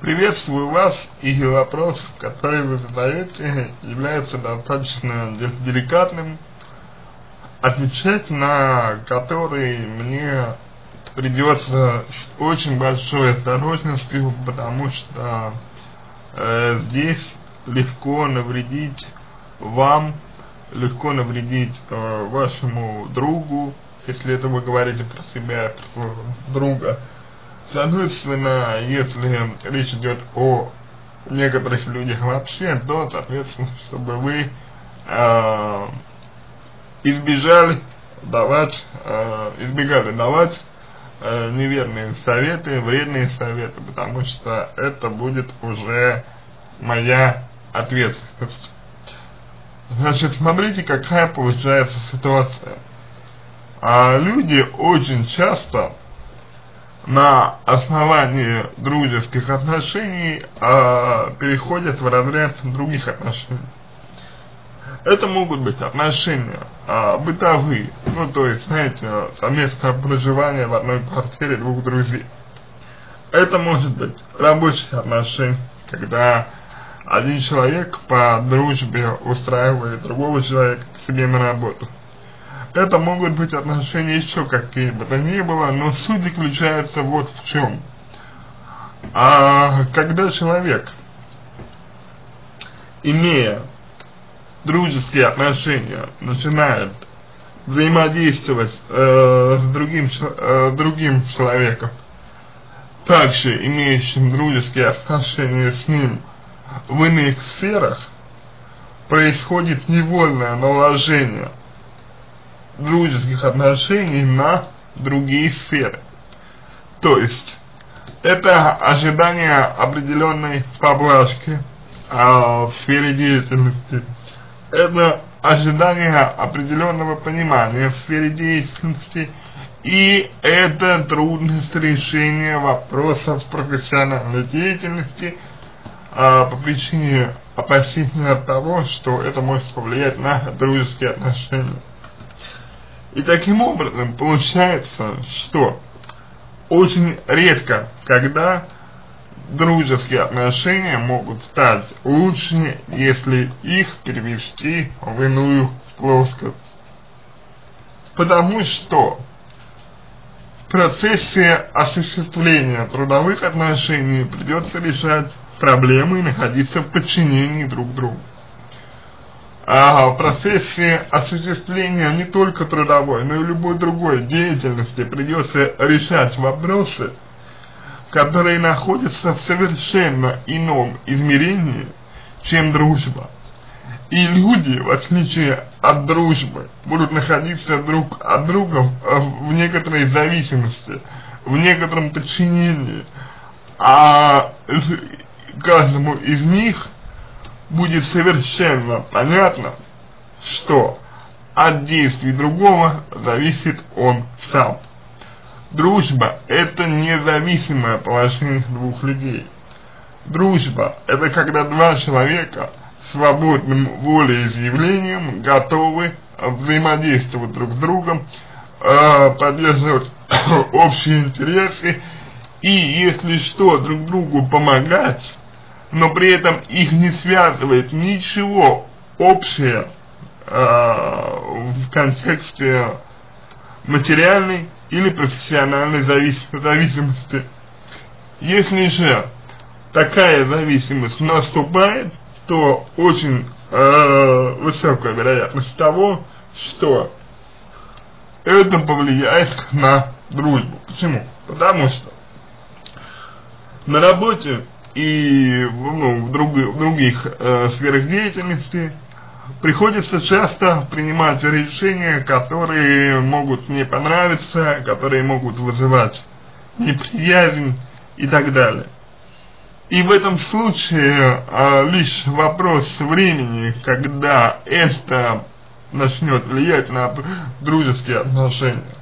Приветствую вас, и вопрос, который вы задаете, является достаточно деликатным, отвечать на который мне придется с очень большой осторожностью, потому что здесь легко навредить вам, легко навредить вашему другу, если это вы говорите про себя, про своего друга. Соответственно, если речь идет о некоторых людях вообще, то, соответственно, чтобы вы избегали давать неверные советы, вредные советы, потому что это будет уже моя ответственность. Значит, смотрите, какая получается ситуация. Люди очень часто на основании дружеских отношений переходят в разряд других отношений. Это могут быть отношения бытовые, ну то есть, знаете, совместное проживание в одной квартире двух друзей. Это может быть рабочие отношения, когда один человек по дружбе устраивает другого человека к себе на работу. Это могут быть отношения еще какие бы то ни было, но суть заключается вот в чем. Когда человек, имея дружеские отношения, начинает взаимодействовать с другим человеком, также имеющим дружеские отношения с ним в иных сферах, происходит невольное наложение дружеских отношений на другие сферы. То есть, это ожидание определенной поблажки в сфере деятельности, это ожидание определенного понимания в сфере деятельности, и это трудность решения вопросов профессиональной деятельности по причине опасения того, что это может повлиять на дружеские отношения. И таким образом получается, что очень редко, когда дружеские отношения могут стать лучше, если их перевести в иную плоскость. Потому что в процессе осуществления трудовых отношений придется решать проблемы и находиться в подчинении друг другу. В процессе осуществления не только трудовой, но и любой другой деятельности придется решать вопросы, которые находятся в совершенно ином измерении, чем дружба. И люди, в отличие от дружбы, будут находиться друг от друга в некоторой зависимости, в некотором подчинении, а каждому из них будет совершенно понятно, что от действий другого зависит он сам. Дружба – это независимое положение двух людей. Дружба – это когда два человека свободным волеизъявлением готовы взаимодействовать друг с другом, поддерживать общие интересы и, если что, друг другу помогать, но при этом их не связывает ничего общее в контексте материальной или профессиональной зависимости. Если же такая зависимость наступает, то очень высокая вероятность того, что это повлияет на дружбу. Почему? Потому что на работе и в других сферах деятельности приходится часто принимать решения, которые могут не понравиться, которые могут вызывать неприязнь и так далее. И в этом случае лишь вопрос времени, когда это начнет влиять на дружеские отношения.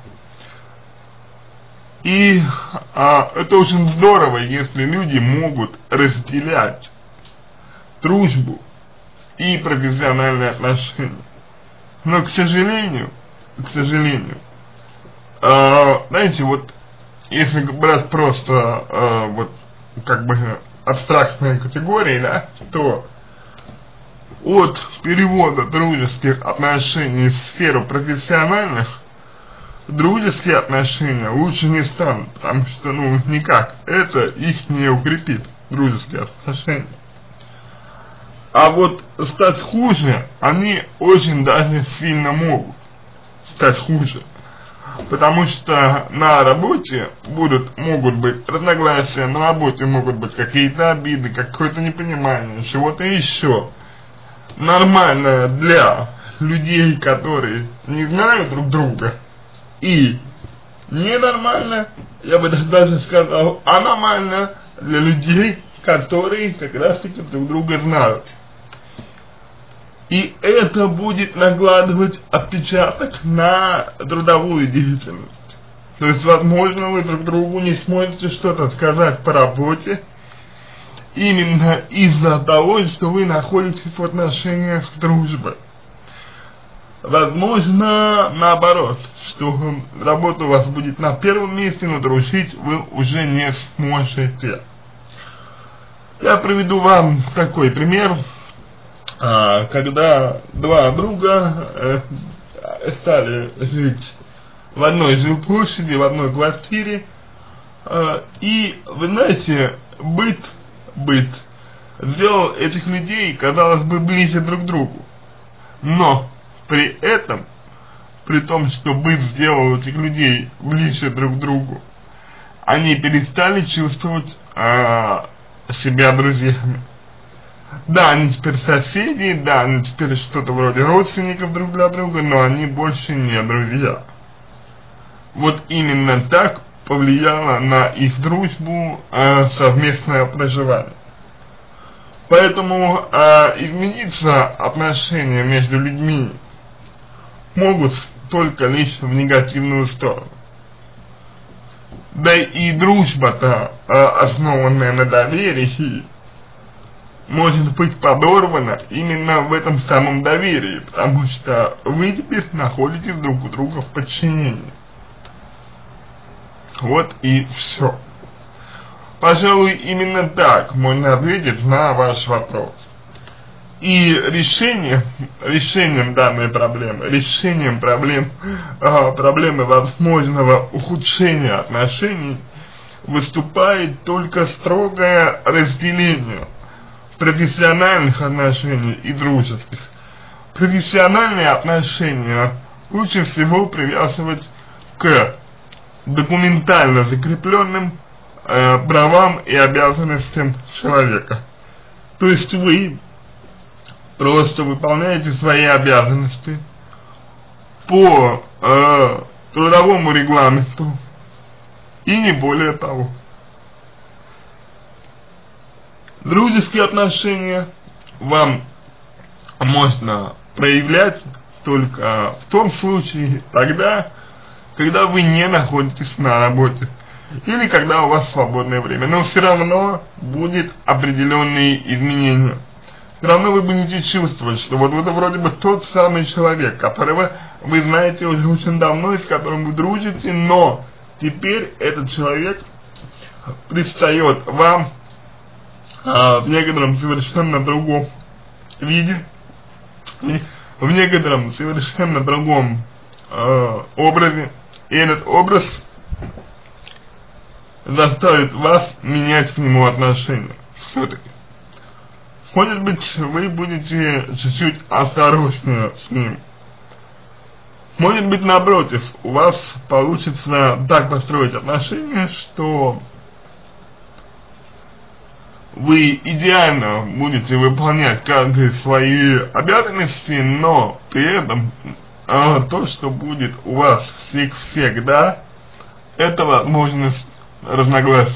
И это очень здорово, если люди могут разделять дружбу и профессиональные отношения. Но, к сожалению, знаете, вот, если брать просто, вот, как бы, абстрактные категории, да, то от перевода дружеских отношений в сферу профессиональных дружеские отношения лучше не станут, потому что, ну, никак это их не укрепит, дружеские отношения. А вот стать хуже, они очень даже сильно могут стать хуже. Потому что на работе могут быть разногласия, на работе могут быть какие-то обиды, какое-то непонимание, чего-то еще. Нормально для людей, которые не знают друг друга, и ненормально, я бы даже сказал, аномально для людей, которые как раз таки друг друга знают. И это будет накладывать отпечаток на трудовую деятельность. То есть, возможно, вы друг другу не сможете что-то сказать по работе, именно из-за того, что вы находитесь в отношениях дружбы. Возможно, наоборот, что работа у вас будет на первом месте, но дружить вы уже не сможете. Я приведу вам такой пример. Когда два друга стали жить в одной жилплощади, в одной квартире, и, вы знаете, быт сделал этих людей, казалось бы, ближе друг к другу. Но при этом, при том, что быт сделал этих людей ближе друг к другу, они перестали чувствовать себя друзьями. Да, они теперь соседи, да, они теперь что-то вроде родственников друг для друга, но они больше не друзья. Вот именно так повлияло на их дружбу совместное проживание. Поэтому измениться отношения между людьми могут только лишь в негативную сторону. Да и дружба-то, основанная на доверии, может быть подорвана именно в этом самом доверии, потому что вы теперь находитесь друг у друга в подчинении. Вот и все. Пожалуй, именно так можно ответить на ваш вопрос. И решением данной проблемы, решением проблемы возможного ухудшения отношений выступает только строгое разделение профессиональных отношений и дружеских. Профессиональные отношения лучше всего привязывать к документально закрепленным правам и обязанностям человека. То есть вы просто выполняете свои обязанности по трудовому регламенту и не более того. Дружеские отношения вам можно проявлять только в том случае, тогда, когда вы не находитесь на работе или когда у вас свободное время, но все равно будет определенные изменения. Все равно вы будете чувствовать, что вот это вроде бы тот самый человек, которого вы знаете уже очень давно и с которым вы дружите, но теперь этот человек предстает вам в некотором совершенно другом виде, в некотором совершенно другом образе, и этот образ заставит вас менять к нему отношения. Все-таки. Может быть, вы будете чуть-чуть осторожнее с ним. Может быть, напротив, у вас получится так построить отношения, что вы идеально будете выполнять каждые свои обязанности, но при этом то, что будет у вас всегда, это возможность разногласий.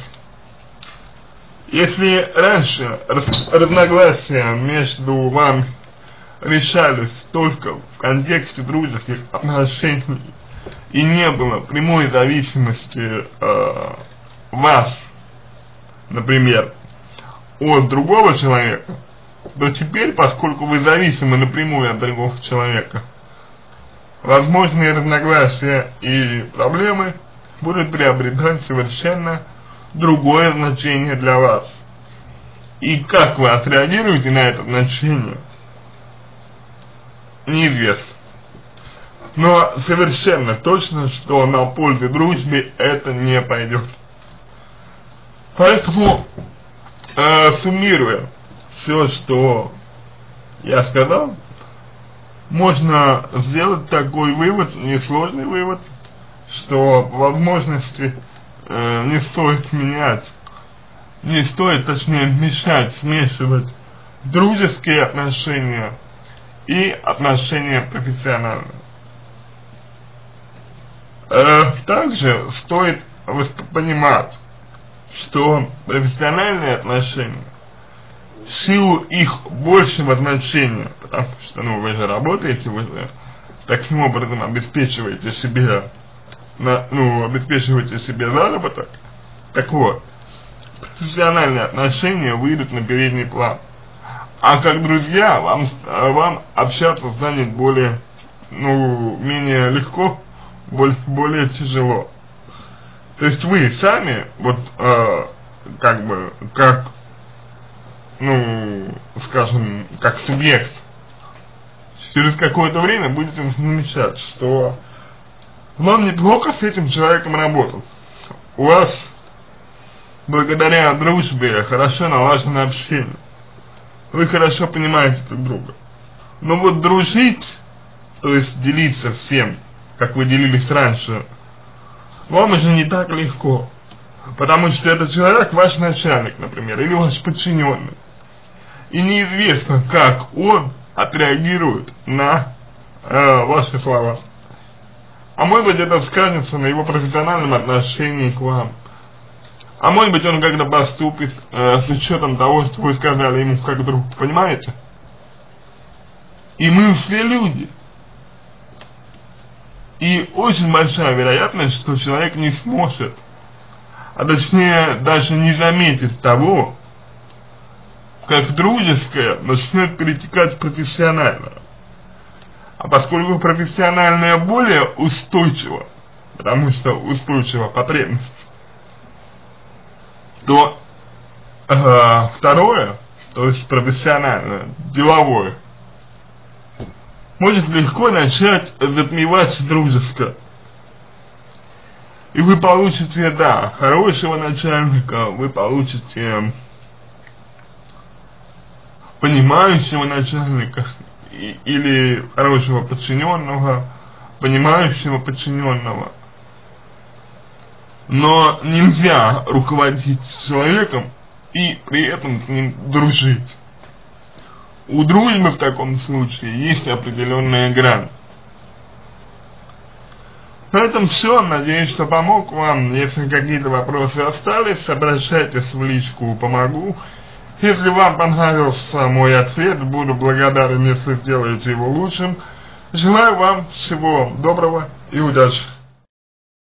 Если раньше разногласия между вами решались только в контексте дружеских отношений и не было прямой зависимости вас, например, от другого человека, то теперь, поскольку вы зависимы напрямую от другого человека, возможные разногласия и проблемы будут приобретать совершенно другое значение для вас. И как вы отреагируете на это отношение, неизвестно. Но совершенно точно, что на пользу дружбе это не пойдет. Поэтому, суммируя все, что я сказал, можно сделать такой вывод, несложный вывод, что по возможности не стоит менять, не стоит, точнее, мешать, смешивать дружеские отношения и отношения профессиональные. Также стоит понимать, что профессиональные отношения, в силу их большего значения, потому что, ну, вы же работаете, вы же таким образом обеспечиваете себе, обеспечиваете себе заработок, так вот, профессиональные отношения выйдут на передний план. А как друзья, вам общаться станет более, менее легко, более тяжело. То есть вы сами, вот, скажем, как субъект, через какое-то время будете замечать, что вам неплохо с этим человеком работать. У вас, благодаря дружбе, хорошо налажено общение. Вы хорошо понимаете друг друга. Но вот дружить, то есть делиться всем, как вы делились раньше, вам уже не так легко. Потому что этот человек ваш начальник, например, или ваш подчиненный. И неизвестно, как он отреагирует на ваши слова. А может быть, это скажется на его профессиональном отношении к вам. А может быть, он как-то поступит с учетом того, что вы сказали ему как друг. Понимаете? И мы все люди. И очень большая вероятность, что человек не сможет, а точнее даже не заметит того, как дружеское начнет перетекать в профессиональное. А поскольку профессиональное более устойчиво, потому что устойчива потребность, то второе, то есть профессиональное, деловое, может легко начать затмевать дружеское. И вы получите, да, хорошего начальника, вы получите понимающего начальника, или хорошего подчиненного, понимающего подчиненного. Но нельзя руководить человеком и при этом с ним дружить. У дружбы в таком случае есть определенная грань. На этом все. Надеюсь, что помог вам. Если какие-то вопросы остались, обращайтесь в личку, помогу. Если вам понравился мой ответ, буду благодарен, если сделаете его лучшим. Желаю вам всего доброго и удачи.